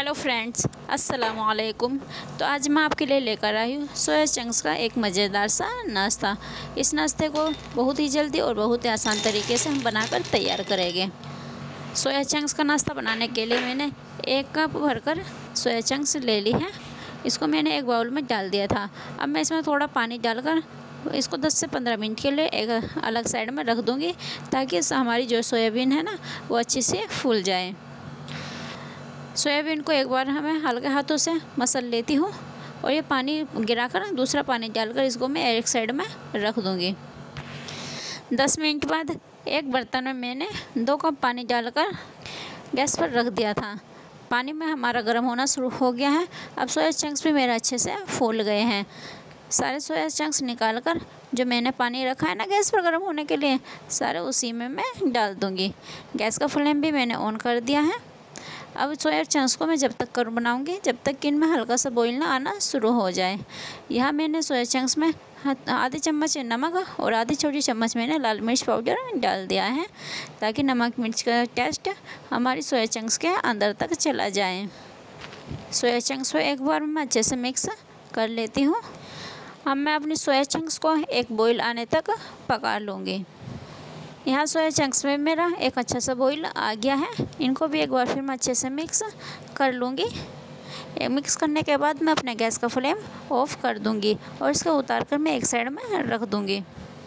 Hello friends, अस्सलाम वालेकुम। तो आज मैं आपके लिए लेकर आई हूँ सोया चंक्स का एक मज़ेदार सा नाश्ता। इस नाश्ते को बहुत ही जल्दी और बहुत ही आसान तरीके से हम बनाकर तैयार करेंगे। सोया चंक्स का नाश्ता बनाने के लिए मैंने 1 कप भरकर सोया चंक्स ले ली है। इसको मैंने एक बाउल में डाल दिया था। अब मैं इसमें थोड़ा पानी डालकर इसको 10 से 15 मिनट के लिए एक अलग साइड में रख दूँगी, ताकि हमारी जो सोयाबीन है ना वो अच्छे से फूल जाए। सोयाबीन को एक बार हमें हल्के हाथों से मसल लेती हूँ और ये पानी गिराकर दूसरा पानी डालकर इसको मैं एक साइड में रख दूँगी। 10 मिनट बाद एक बर्तन में मैंने 2 कप पानी डालकर गैस पर रख दिया था। पानी में हमारा गर्म होना शुरू हो गया है। अब सोया चंक्स भी मेरे अच्छे से फूल गए हैं। सारे सोया चंक्स निकाल कर जो मैंने पानी रखा है ना गैस पर गर्म होने के लिए, सारे उसी में मैं डाल दूँगी। गैस का फ्लेम भी मैंने ऑन कर दिया है। अब सोया चंक्स को मैं जब तक कर बनाऊंगी जब तक कि इनमें हल्का सा बॉईल ना आना शुरू हो जाए। यहाँ मैंने सोया चंक्स में आधी चम्मच नमक और आधी छोटी चम्मच मैंने लाल मिर्च पाउडर डाल दिया है, ताकि नमक मिर्च का टेस्ट हमारी सोया चंक्स के अंदर तक चला जाए। सोया चंक्स को एक बार मैं अच्छे से मिक्स कर लेती हूँ। अब मैं अपनी सोया चंक्स को एक बॉईल आने तक पका लूँगी। यहाँ सोया चंक्स में मेरा एक अच्छा सा बॉईल आ गया है। इनको भी एक बार फिर मैं अच्छे से मिक्स कर लूँगी। मिक्स करने के बाद मैं अपने गैस का फ्लेम ऑफ कर दूँगी और इसको उतार कर मैं एक साइड में रख दूँगी।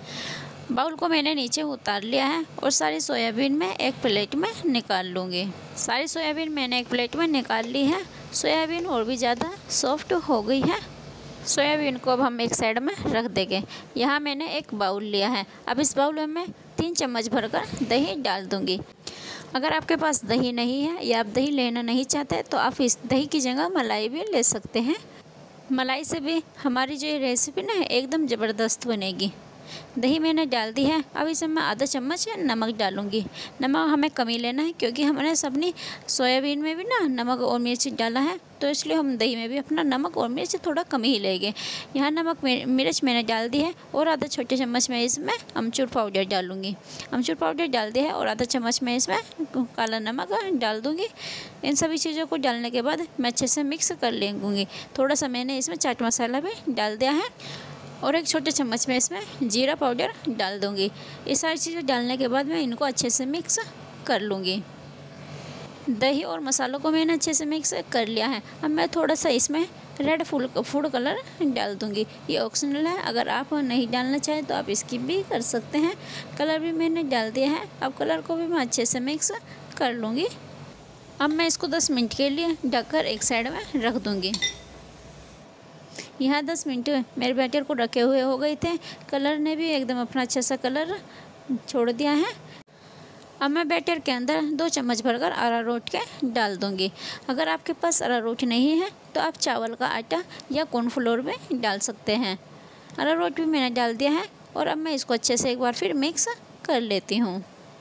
बाउल को मैंने नीचे उतार लिया है और सारी सोयाबीन मैं एक प्लेट में निकाल लूँगी। सारी सोयाबीन मैंने एक प्लेट में निकाल ली है। सोयाबीन और भी ज़्यादा सॉफ्ट हो गई है। सोयाबीन को अब हम एक साइड में रख देंगे। यहाँ मैंने एक बाउल लिया है। अब इस बाउल में मैं 3 चम्मच भरकर दही डाल दूँगी। अगर आपके पास दही नहीं है या आप दही लेना नहीं चाहते तो आप इस दही की जगह मलाई भी ले सकते हैं। मलाई से भी हमारी जो ये रेसिपी ना एकदम ज़बरदस्त बनेगी। दही मैंने डाल दी है। अब इसमें मैं आधा चम्मच नमक डालूँगी। नमक हमें कम ही लेना है, क्योंकि हमने सबनी सोयाबीन में भी ना नमक और मिर्च डाला है, तो इसलिए हम दही में भी अपना नमक और मिर्च थोड़ा कम ही लेंगे। यहाँ नमक मिर्च मैंने डाल दी है और आधा छोटे चम्मच में इसमें अमचूर पाउडर डालूँगी। अमचूर पाउडर डाल दिया है और आधा चम्मच में इसमें काला नमक डाल दूँगी। इन सभी चीज़ों को डालने के बाद मैं अच्छे से मिक्स कर लेंगी। थोड़ा सा मैंने इसमें चाट मसाला भी डाल दिया है और एक छोटे चम्मच में इसमें जीरा पाउडर डाल दूँगी। ये सारी चीज़ें डालने के बाद मैं इनको अच्छे से मिक्स कर लूँगी। दही और मसालों को मैंने अच्छे से मिक्स कर लिया है। अब मैं थोड़ा सा इसमें रेड फूड कलर डाल दूँगी। ये ऑप्शनल है, अगर आप नहीं डालना चाहें तो आप स्किप भी कर सकते हैं। कलर भी मैंने डाल दिया है। अब कलर को भी मैं अच्छे से मिक्स कर लूँगी। अब मैं इसको 10 मिनट के लिए ढककर एक साइड में रख दूँगी। यहाँ 10 मिनट मेरे बैटर को रखे हुए हो गए थे। कलर ने भी एकदम अपना अच्छा सा कलर छोड़ दिया है। अब मैं बैटर के अंदर 2 चम्मच भरकर अरारोट के डाल दूँगी। अगर आपके पास अरारोट नहीं है तो आप चावल का आटा या कॉर्नफ्लोर में डाल सकते हैं। अरारोट भी मैंने डाल दिया है और अब मैं इसको अच्छे से एक बार फिर मिक्स कर लेती हूँ।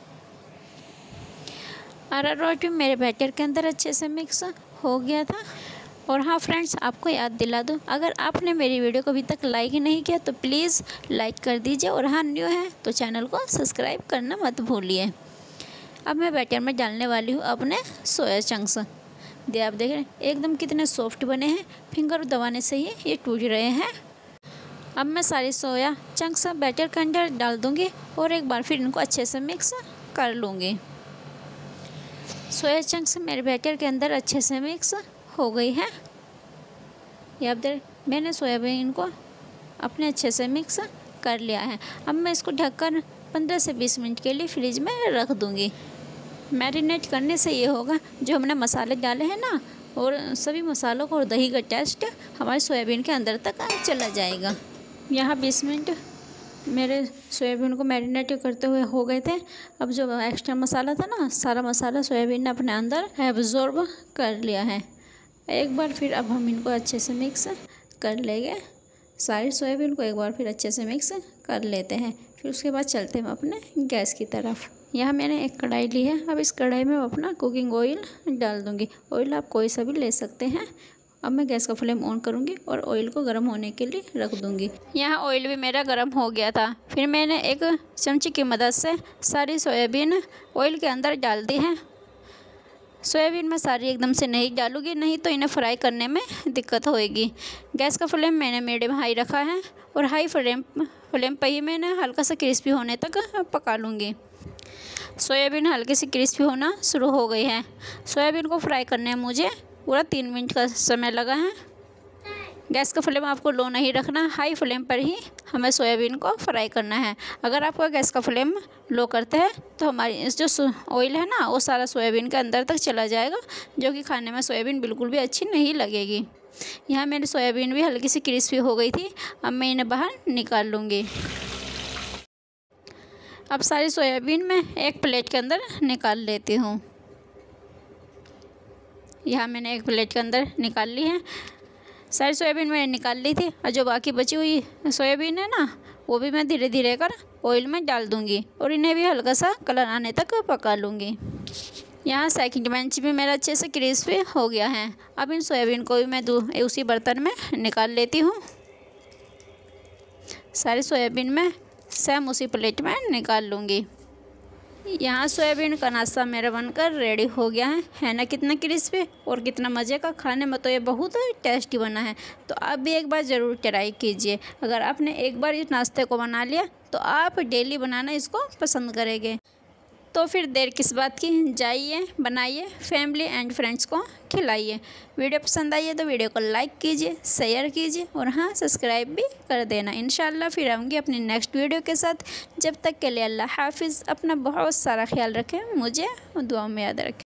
अरारोट भी मेरे बैटर के अंदर अच्छे से मिक्स हो गया था। और हाँ फ्रेंड्स, आपको याद दिला दूँ, अगर आपने मेरी वीडियो को अभी तक लाइक ही नहीं किया तो प्लीज़ लाइक कर दीजिए, और हाँ न्यू है तो चैनल को सब्सक्राइब करना मत भूलिए। अब मैं बैटर में डालने वाली हूँ अपने सोया चंक्स। आप देख रहे हैं एकदम कितने सॉफ्ट बने हैं, फिंगर दबाने से ही ये टूट रहे हैं। अब मैं सारी सोया चंक्स बैटर के अंदर डाल दूँगी और एक बार फिर इनको अच्छे से मिक्स कर लूँगी। सोया चंक्स मेरे बैटर के अंदर अच्छे से मिक्स हो गई है। ये आप देख, मैंने सोयाबीन को अपने अच्छे से मिक्स कर लिया है। अब मैं इसको ढककर 15 से 20 मिनट के लिए फ्रिज में रख दूँगी। मैरिनेट करने से ये होगा, जो हमने मसाले डाले हैं ना, और सभी मसालों को और दही का टेस्ट हमारे सोयाबीन के अंदर तक चला जाएगा। यहाँ 20 मिनट मेरे सोयाबीन को मैरिनेट करते हुए हो गए थे। अब जो एक्स्ट्रा मसाला था ना, सारा मसाला सोयाबीन ने अपने अंदर एब्जॉर्ब कर लिया है। एक बार फिर अब हम इनको अच्छे से मिक्स कर लेंगे। सारी सोयाबीन को एक बार फिर अच्छे से मिक्स कर लेते हैं। फिर उसके बाद चलते हैं अपने गैस की तरफ। यहाँ मैंने एक कढ़ाई ली है। अब इस कढ़ाई में अपना कुकिंग ऑयल डाल दूँगी। ऑयल आप कोई सा भी ले सकते हैं। अब मैं गैस का फ्लेम ऑन करूँगी और ऑयल को गर्म होने के लिए रख दूँगी। यहाँ ऑयल भी मेरा गर्म हो गया था। फिर मैंने एक चमचे की मदद से सारी सोयाबीन ऑयल के अंदर डाल दी है। सोयाबीन मैं सारी एकदम से नहीं डालूँगी, नहीं तो इन्हें फ्राई करने में दिक्कत होएगी। गैस का फ्लेम मैंने मीडियम हाई रखा है और हाई फ्लेम पर ही मैंने हल्का सा क्रिस्पी होने तक पका लूँगी। सोयाबीन हल्की सी क्रिस्पी होना शुरू हो गई है। सोयाबीन को फ्राई करने में मुझे पूरा 3 मिनट का समय लगा है। गैस का फ्लेम आपको लो नहीं रखना, हाई फ्लेम पर ही हमें सोयाबीन को फ्राई करना है। अगर आपका गैस का फ्लेम लो करते हैं तो हमारी जो ऑयल है ना वो सारा सोयाबीन के अंदर तक चला जाएगा, जो कि खाने में सोयाबीन बिल्कुल भी अच्छी नहीं लगेगी। यहाँ मेरी सोयाबीन भी हल्की सी क्रिस्पी हो गई थी। अब मैं इन्हें बाहर निकाल लूँगी। अब सारी सोयाबीन मैं एक प्लेट के अंदर निकाल लेती हूँ। यहाँ मैंने एक प्लेट के अंदर निकाल ली है। सारी सोयाबीन मैंने निकाल ली थी और जो बाकी बची हुई सोयाबीन है ना वो भी मैं धीरे धीरे कर ऑयल में डाल दूँगी और इन्हें भी हल्का सा कलर आने तक पका लूँगी। यहाँ सेकंड बेंच भी मेरा अच्छे से क्रिस्पी हो गया है। अब इन सोयाबीन को भी मैं उसी बर्तन में निकाल लेती हूँ। सारी सोयाबीन मैं सेम उसी प्लेट में निकाल लूँगी। यहाँ सोयाबीन का नाश्ता मेरा बनकर रेडी हो गया है ना कितना क्रिस्पी और कितना मज़े का। खाने में तो ये बहुत टेस्टी बना है, तो आप भी एक बार ज़रूर ट्राई कीजिए। अगर आपने एक बार इस नाश्ते को बना लिया तो आप डेली बनाना इसको पसंद करेंगे। तो फिर देर किस बात की, जाइए बनाइए, फैमिली एंड फ्रेंड्स को खिलाइए। वीडियो पसंद आई है तो वीडियो को लाइक कीजिए, शेयर कीजिए और हाँ सब्सक्राइब भी कर देना। इंशाल्लाह फिर आऊँगी अपनी नेक्स्ट वीडियो के साथ। जब तक के लिए अल्लाह हाफिज़। अपना बहुत सारा ख्याल रखें, मुझे दुआ में याद रखें।